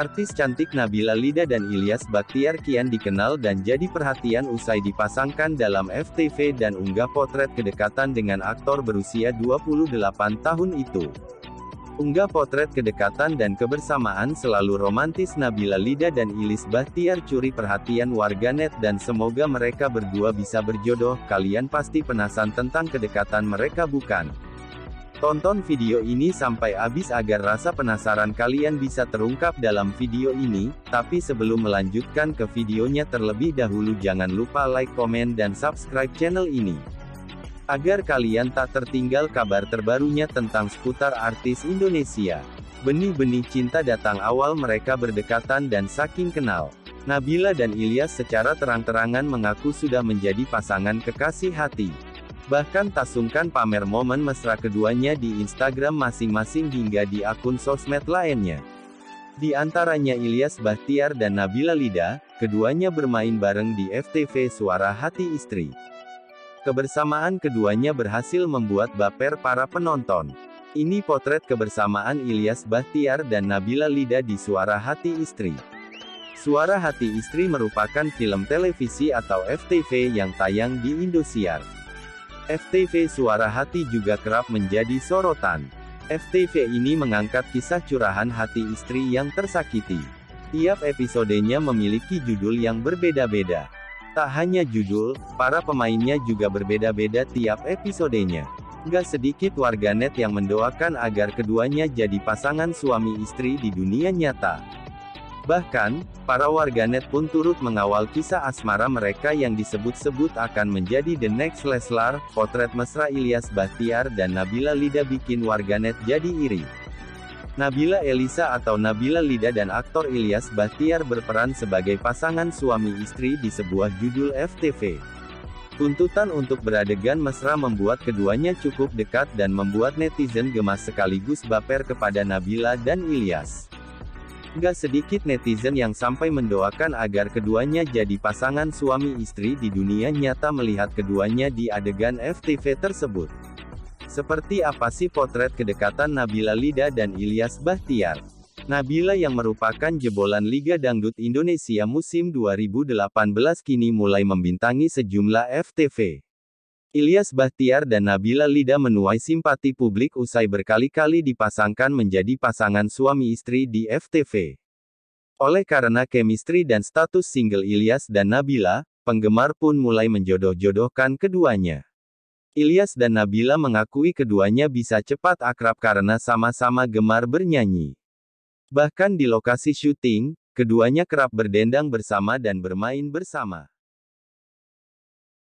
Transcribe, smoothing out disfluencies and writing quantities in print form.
Artis cantik Nabila Lida dan Ilyas Bachtiar kian dikenal dan jadi perhatian usai dipasangkan dalam FTV dan unggah potret kedekatan dengan aktor berusia 28 tahun itu. Unggah potret kedekatan dan kebersamaan selalu romantis Nabila Lida dan Ilyas Bachtiar curi perhatian warganet dan semoga mereka berdua bisa berjodoh. Kalian pasti penasaran tentang kedekatan mereka bukan? Tonton video ini sampai habis agar rasa penasaran kalian bisa terungkap dalam video ini, tapi sebelum melanjutkan ke videonya terlebih dahulu jangan lupa like, komen, dan subscribe channel ini. Agar kalian tak tertinggal kabar terbarunya tentang seputar artis Indonesia. Benih-benih cinta datang awal mereka berdekatan dan saking kenal. Nabila dan Ilyas secara terang-terangan mengaku sudah menjadi pasangan kekasih hati. Bahkan tak sungkan pamer momen mesra keduanya di Instagram masing-masing hingga di akun sosmed lainnya. Di antaranya Ilyas Bachtiar dan Nabila Lida, keduanya bermain bareng di FTV Suara Hati Istri. Kebersamaan keduanya berhasil membuat baper para penonton. Ini potret kebersamaan Ilyas Bachtiar dan Nabila Lida di Suara Hati Istri. Suara Hati Istri merupakan film televisi atau FTV yang tayang di Indosiar. FTV Suara Hati juga kerap menjadi sorotan. FTV ini mengangkat kisah curahan hati istri yang tersakiti. Tiap episodenya memiliki judul yang berbeda-beda. Tak hanya judul, para pemainnya juga berbeda-beda tiap episodenya. Gak sedikit warganet yang mendoakan agar keduanya jadi pasangan suami istri di dunia nyata. Bahkan, para warganet pun turut mengawal kisah asmara mereka yang disebut-sebut akan menjadi the next Leslar. Potret mesra Ilyas Bachtiar dan Nabila Lida bikin warganet jadi iri. Nabila Elisa atau Nabila Lida dan aktor Ilyas Bachtiar berperan sebagai pasangan suami istri di sebuah judul FTV. Tuntutan untuk beradegan mesra membuat keduanya cukup dekat dan membuat netizen gemas sekaligus baper kepada Nabila dan Ilyas. Gak sedikit netizen yang sampai mendoakan agar keduanya jadi pasangan suami istri di dunia nyata melihat keduanya di adegan FTV tersebut. Seperti apa sih potret kedekatan Nabila Lida dan Ilyas Bachtiar? Nabila yang merupakan jebolan Liga Dangdut Indonesia musim 2018 kini mulai membintangi sejumlah FTV. Ilyas Bachtiar dan Nabila Lida menuai simpati publik usai berkali-kali dipasangkan menjadi pasangan suami istri di FTV. Oleh karena chemistry dan status single Ilyas dan Nabila, penggemar pun mulai menjodoh-jodohkan keduanya. Ilyas dan Nabila mengakui keduanya bisa cepat akrab karena sama-sama gemar bernyanyi. Bahkan di lokasi syuting, keduanya kerap berdendang bersama dan bermain bersama.